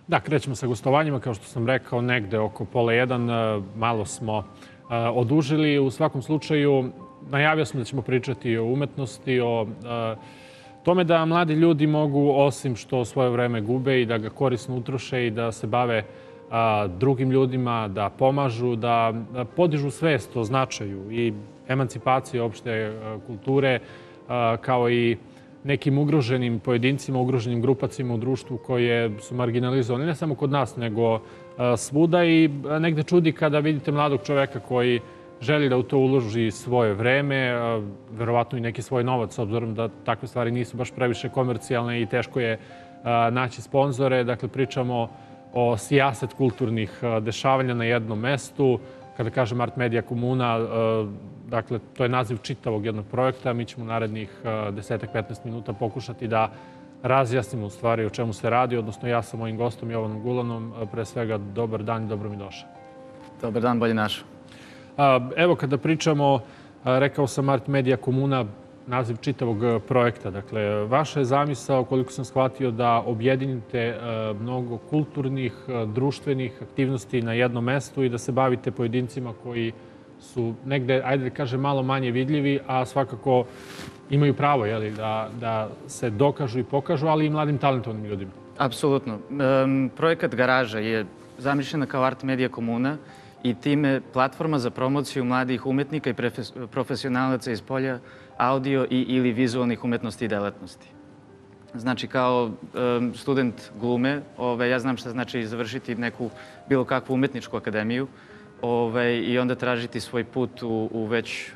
Da, krećemo sa gostovanjima, kao što sam rekao, negde oko pola jedan. Malo smo odužili. U svakom slučaju, najavio sam da ćemo pričati o umetnosti, o tome da mladi ljudi mogu, osim što svoje vreme gube, i da ga korisno utroše i da se bave drugim ljudima, da pomažu, da podižu svest o značaju i emancipaciji opšte kulture, kao i nekim ugroženim pojedincima, ugroženim grupacima u društvu koje su marginalizovane, ne samo kod nas, nego svuda. I negde čudi kada vidite mladog čoveka koji želi da u to uloži svoje vreme, verovatno i neki svoj novac, s obzirom da takve stvari nisu baš previše komercijalne i teško je naći sponzore. Dakle, pričamo o sijaset kulturnih dešavanja na jednom mestu. Kada kažem Art Media Komuna, dakle, to je naziv čitavog jednog projekta. Mi ćemo u narednih 10-15 minuta pokušati da razjasnimo u stvari o čemu se radi, odnosno ja sa mojim gostom Jovanom Gulanom. Pre svega, dobar dan i dobro mi došao. Dobar dan, bolje našao. Evo, kada pričamo, rekao sam Art Media Komuna, naziv čitavog projekta. Dakle, vaša je zamisao, koliko sam shvatio, da objedinite mnogo kulturnih, društvenih aktivnosti na jednom mestu i da se bavite pojedincima koji su negde, ajde da kažem, malo manje vidljivi, a svakako imaju pravo da se dokažu i pokažu, ali i mladim talentovnim ljudima. Apsolutno. Projekat Garaža je zamišljena kao Art Media Komuna i time platforma za promociju mladih umetnika i profesionalaca iz polja audio ili vizualnih umetnosti i delatnosti. Znači, kao student glume, ja znam šta znači završiti neku bilo kakvu umetničku akademiju i onda tražiti svoj put u već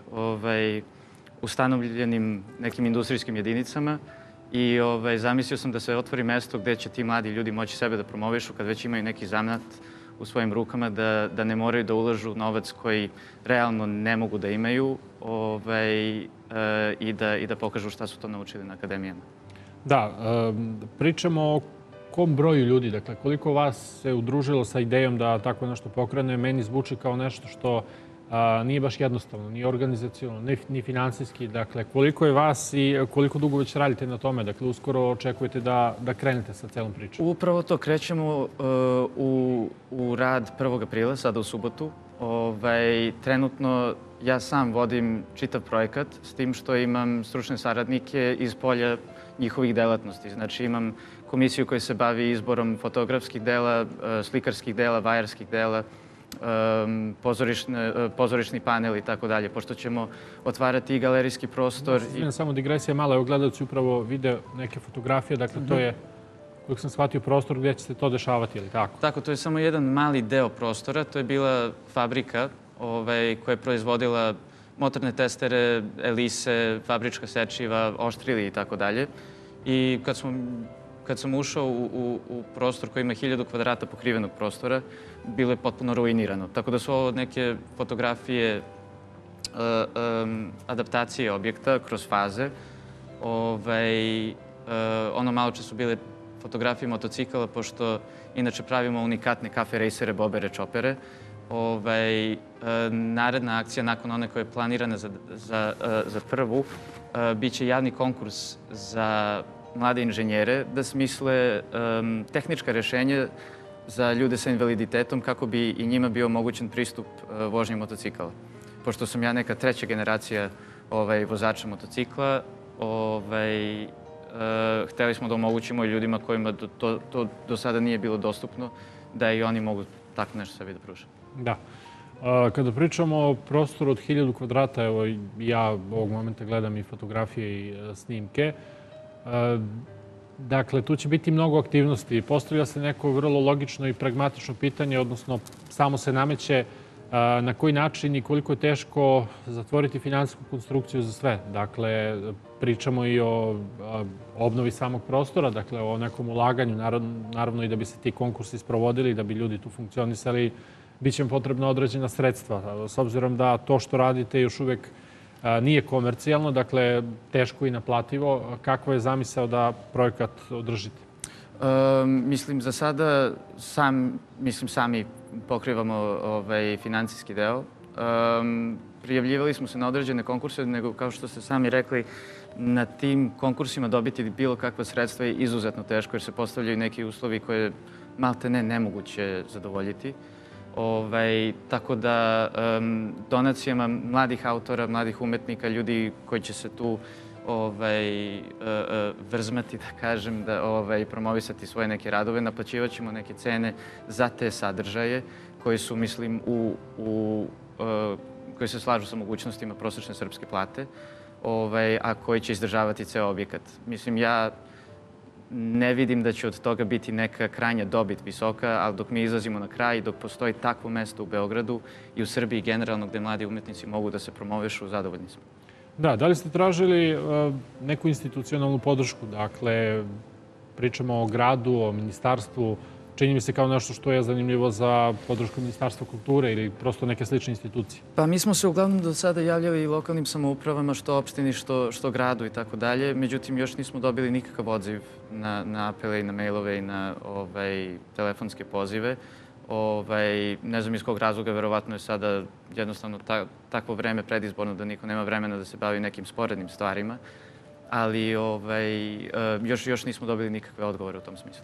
ustanovljenim nekim industrijskim jedinicama. I zamislio sam da se otvori mesto gde će ti mladi ljudi moći sebe da promovišu kad već imaju neki zanat u svojim rukama, da ne moraju da ulažu novac koji realno ne mogu da imaju i da pokažu šta su to naučili na akademijama. Da, pričamo o kom broju ljudi, dakle, koliko vas se udružilo sa idejom da tako nešto pokrene. Meni zvuči kao nešto što nije baš jednostavno, ni organizacionalno, ni finansijski. Dakle, koliko je vas i koliko dugo već radite na tome? Dakle, uskoro očekujete da krenete sa celom pričom. Upravo to, krećemo u rad 1. aprila, sada u subotu. Trenutno ja sam vodim čitav projekat, s tim što imam stručne saradnike iz polja njihovih delatnosti. Znači, imam komisiju koja se bavi izborom fotografskih dela, slikarskih dela, vajarskih dela, pozorišni panel i tako dalje, pošto ćemo otvarati i galerijski prostor. Samo digresija mala, evo gledalci upravo vide neke fotografije, dakle to je, koliko sam shvatio, prostor gdje će se to dešavati, ili tako? Tako, to je samo jedan mali deo prostora, to je bila fabrika koja je proizvodila motorne testere, elise, fabrička sečiva, oštrili i tako dalje. I kad sam ušao u prostor koji ima 1000 kvadrata pokrivenog prostora, bilo je potpuno ruinirano. Tako da su ovo neke fotografije adaptacije objekta kroz faze. Ono malo če su bile fotografije motocikala, pošto inače pravimo unikatne kafe rejsere, bobere, čopere. Naredna akcija, nakon one koja je planirana za prvu, biće javni konkurs za mlade inženjere da smisle tehnička rešenja za ljude sa invaliditetom kako bi i njima bio omogućen pristup vožnji motocikala. Pošto sam ja neka treća generacija vozača motocikla, hteli smo da omogućimo i ljudima kojima to do sada nije bilo dostupno, da i oni mogu tako nešto sebi da pruže. Da. Kada pričamo o prostoru od 1000 kvadrata, evo ja ovog momenta gledam i fotografije i snimke, dakle, tu će biti mnogo aktivnosti. Postavlja se neko vrlo logično i pragmatično pitanje, odnosno samo se nameće na koji način i koliko je teško zatvoriti finansijsku konstrukciju za sve. Dakle, pričamo i o obnovi samog prostora, dakle, o nekom ulaganju, naravno i da bi se ti konkursi sprovodili, da bi ljudi tu funkcionisali, bit će potrebna određena sredstva. S obzirom da to što radite još uvek nije komercijalno, dakle, teško i naplativo, kakva je zamisao da projekat održite? Mislim, za sada sami pokrivamo financijski deo. Prijavljivali smo se na određene konkurse, nego kao što ste sami rekli, na tim konkursima dobiti bilo kakva sredstva je izuzetno teško, jer se postavljaju neki uslovi koje malte ne nemoguće zadovoljiti. Tako da donacijama mladih autora, mladih umetnika, ljudi koji će se tu vrzmati, da kažem, i promovisati svoje neke radove, naplaćivat ćemo neke cene za te sadržaje koji su, mislim, koji se slažu sa mogućnostima prosječne srpske plate, a koji će izdržavati ceo objekat. Mislim, ja ne vidim da će od toga biti neka krajnja dobit visoka, ali dok mi izlazimo na kraj, dok postoji takvo mesto u Beogradu i u Srbiji generalno gde mladi umetnici mogu da se promovišu, zadovoljni smo. Da li ste tražili neku institucionalnu podršku? Dakle, pričamo o gradu, o ministarstvu. Čini mi se kao nešto što je zanimljivo za podršku Ministarstva kulture ili prosto neke slične institucije. Pa mi smo se uglavnom do sada javljali i lokalnim samoupravama, što opštini, što gradu i tako dalje. Međutim, još nismo dobili nikakav odziv na apele i na mailove i na telefonske pozive. Ne znam iz kog razloga, verovatno je sada jednostavno takvo vreme predizborno da niko nema vremena da se bavi nekim sporednim stvarima, ali još nismo dobili nikakve odgovore u tom smislu.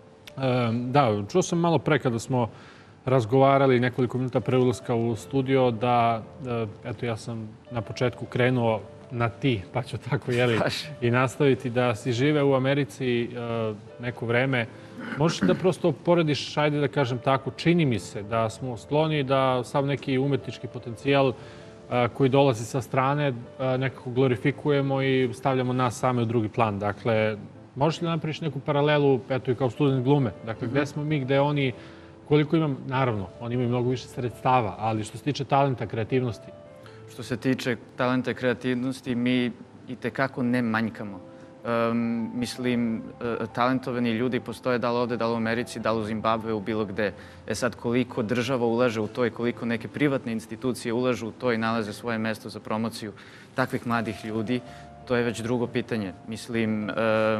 Da, čuo sam malo pre kada smo razgovarali nekoliko minuta pre ulaska u studio da, eto, ja sam na početku krenuo na ti, pa ću tako i nastaviti, da si žive u Americi neko vreme. Možeš da prosto porediš, ajde da kažem tako, čini mi se da smo skloni da sav neki umetnički potencijal koji dolazi sa strane nekako glorifikujemo i stavljamo nas same u drugi plan. Dakle, možeš li da napraviš neku paralelu, eto i kao student glume? Dakle, gde smo mi, gde oni, koliko imam, naravno, oni imaju mnogo više sredstava, ali što se tiče talenta, kreativnosti? Što se tiče talenta i kreativnosti, mi itekako ne manjkamo. Mislim, talentovani ljudi postoje da li ovde, da li u Americi, da li u Zimbabve, u bilo gde. Sad, koliko država ulaže u to i koliko neke privatne institucije ulažu u to i nalaze svoje mesto za promociju takvih mladih ljudi, to je već drugo pitanje. Mislim,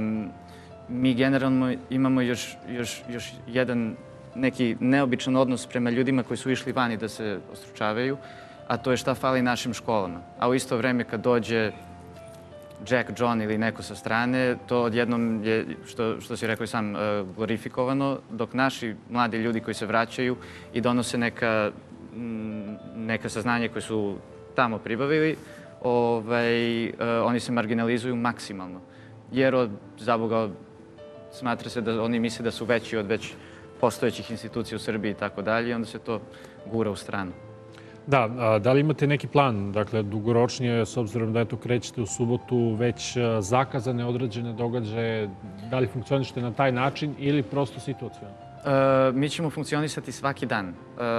mi generalno imamo još jedan neki neobičan odnos prema ljudima koji su išli vani da se ostručavaju, a to je šta fali našim školama. A u isto vreme kad dođe Jack, John ili neko sa strane, to odjednom je, što si rekao i sam, glorifikovano, dok naši mladi ljudi koji se vraćaju i donose neka saznanja koje su tamo pribavili, oni se marginalizuju maksimalno. Jer, zaboga, smatra se da oni misle da su veći od već postojećih institucija u Srbiji i tako dalje, i onda se to gura u stranu. Da li imate neki plan, dakle, dugoročnije, s obzirom da krećete u subotu, već zakazane određene događaje, da li funkcionišete na taj način ili prosto situacijalno? Mi ćemo funkcionisati svaki dan.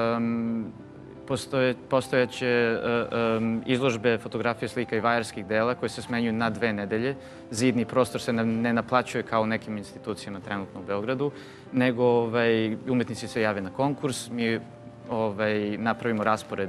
Postojaće izložbe fotografije, slika i vajarskih dela koje se smenjuju na 2 nedelje. Zidni prostor se ne naplaćuje kao u nekim institucijama trenutno u Beogradu, nego umetnici se jave na konkurs, mi napravimo raspored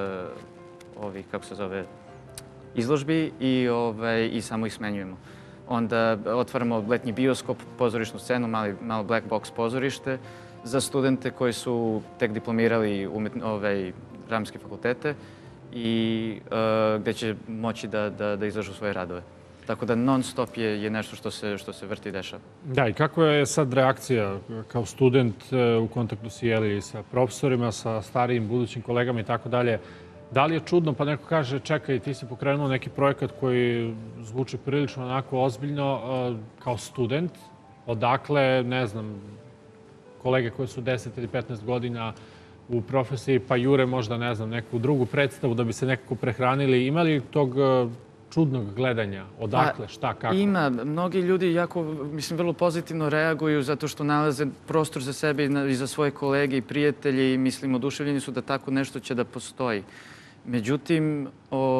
izložbi i samo ih smenjujemo. Onda otvaramo letnji bioskop, pozorišnu scenu, malo black box pozorište za studente koji su tek diplomirali dramske fakultete i gde će moći da izlažu svoje radove. Tako da non stop je nešto što se vrti i dešava. Da, i kako je sad reakcija kao student u kontaktu si sa profesorima, sa starijim budućim kolegama i tako dalje? Da li je čudno pa neko kaže čekaj, ti si pokrenuo neki projekat koji zvuči prilično onako ozbiljno kao student, odakle, ne znam, kolege koje su 10 ili 15 godina u profesiji pa jure možda, ne znam, neku drugu predstavu da bi se nekako prehranili. Ima li tog čudnog gledanja? Odakle? Šta? Kako? Ima. Mnogi ljudi jako, mislim, vrlo pozitivno reaguju zato što nalaze prostor za sebe i za svoje kolege i prijatelje i, mislim, oduševljeni su da tako nešto će da postoji. Međutim,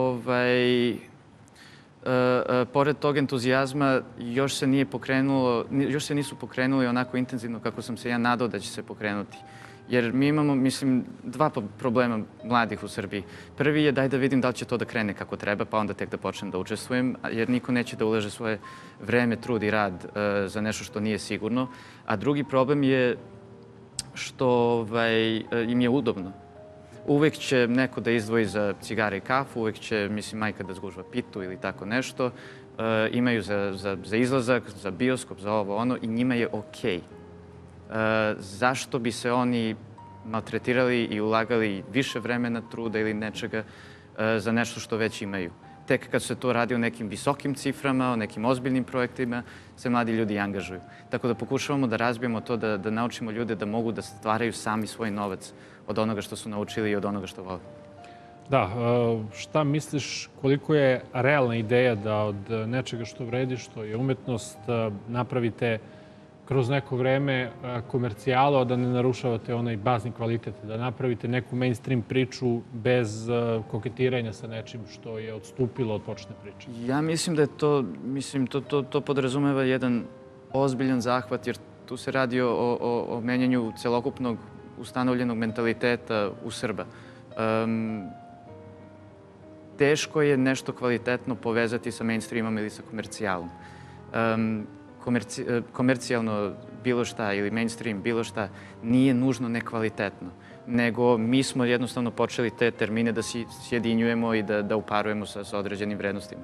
pored tog entuzijazma još se nisu pokrenuli onako intenzivno kako sam se ja nadao da će se pokrenuti. Jer mi imamo, mislim, 2 problema mladih u Srbiji. Prvi je daj da vidim da li će to da krene kako treba, pa onda tek da počnem da učestvujem, jer niko neće da ulaže svoje vreme, trud i rad za nešto što nije sigurno. A drugi problem je što im je udobno. Uvek će neko da izdvoji za cigare i kafu, uvek će, mislim, majka da zgužva pitu ili tako nešto. Imaju za izlazak, za bioskop, za ovo, ono i njima je okej. zašto bi se oni maltretirali i ulagali više vremena, truda ili nečega za nešto što već imaju. Tek kad se to radi o nekim visokim ciframa, o nekim ozbiljnim projektima, se mladi ljudi angažuju. Tako da pokušavamo da razbijemo to, da naučimo ljude da mogu da stvaraju sami svoj novac od onoga što su naučili i od onoga što vole. Da, šta misliš koliko je realna ideja da od nečega što vredi, što je umetnost, napravite kroz neko vreme komercijalu, a da ne narušavate onaj bazni kvalitet, da napravite neku mainstream priču bez koketiranja sa nečim što je odstupilo od početne priče? Ja mislim da je to podrazumeva jedan ozbiljan zahvat, jer tu se radi o menjanju celokupnog ustanovljenog mentaliteta u Srba. Teško je nešto kvalitetno povezati sa mainstreamom ili sa komercijalom. Komercijalno bilo šta ili mainstream bilo šta nije nužno nekvalitetno, nego mi smo jednostavno počeli te termine da sjedinjujemo i da uparujemo sa određenim vrednostima.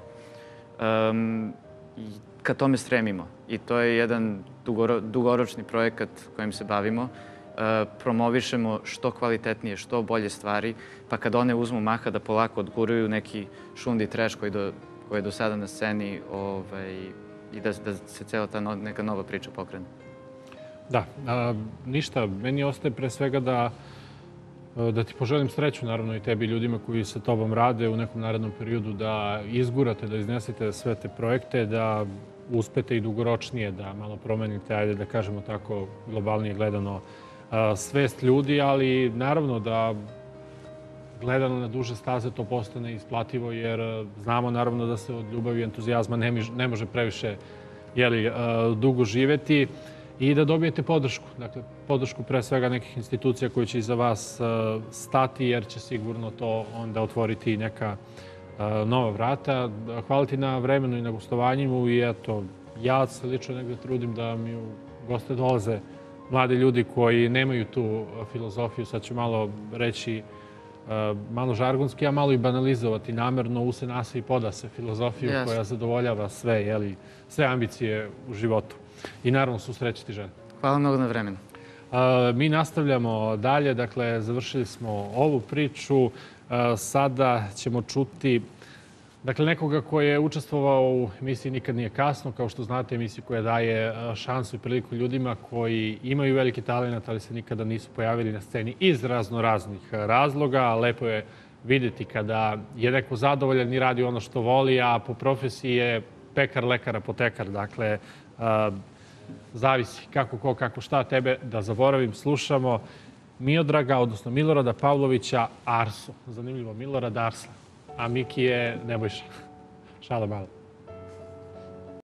I ka tome stremimo i to je jedan dugoročni projekat kojim se bavimo. Promovišemo što kvalitetnije, što bolje stvari, pa kad one uzmu maha da polako odguruju neki šundi treš koji je do sada na sceni i da se cela ta neka nova priča pokrene. Da, ništa. Meni ostaje pre svega da ti poželim sreću, naravno i tebi i ljudima koji sa tobom rade u nekom narednom periodu, da izgurate, da iznesete sve te projekte, da uspete i dugoročnije, da malo promenite, ajde da kažemo tako globalnije gledano, svest ljudi, ali naravno da gledano na duže staze to postane isplativo, jer znamo naravno da se od ljubavi i entuzijazma ne može previše dugo živeti i da dobijete podršku. Dakle, podršku pre svega nekih institucija koje će iza vas stati, jer će sigurno to onda otvoriti neka nova vrata. Hvala ti na vremenu i na gostovanju i eto, ja se lično negde trudim da mi u goste dolaze mladi ljudi koji nemaju tu filozofiju, sad ću malo reći malo žargonski, a malo i banalizovati namerno, use nase i poda se filozofiju koja zadovoljava sve ambicije u životu. I naravno susrećiti žene. Hvala mnogo na vremenu. Mi nastavljamo dalje, dakle završili smo ovu priču, sada ćemo čuti nekoga koji je učestvovao u emisiji Nikad nije kasno, kao što znate, emisiju koja daje šansu i priliku ljudima koji imaju veliki talent, ali se nikada nisu pojavili na sceni iz raznih razloga. Lepo je vidjeti kada je neko zadovoljan i radi ono što voli, a po profesiji je pekar, lekar, apotekar. Dakle, zavisi kako ko, kako šta. Tebe, da zaboravim, slušamo Miodraga, odnosno Milorada Pavlovića, Arso. Zanimljivo, Milorad Arslan. A Miki je Nebojša. Šala malo.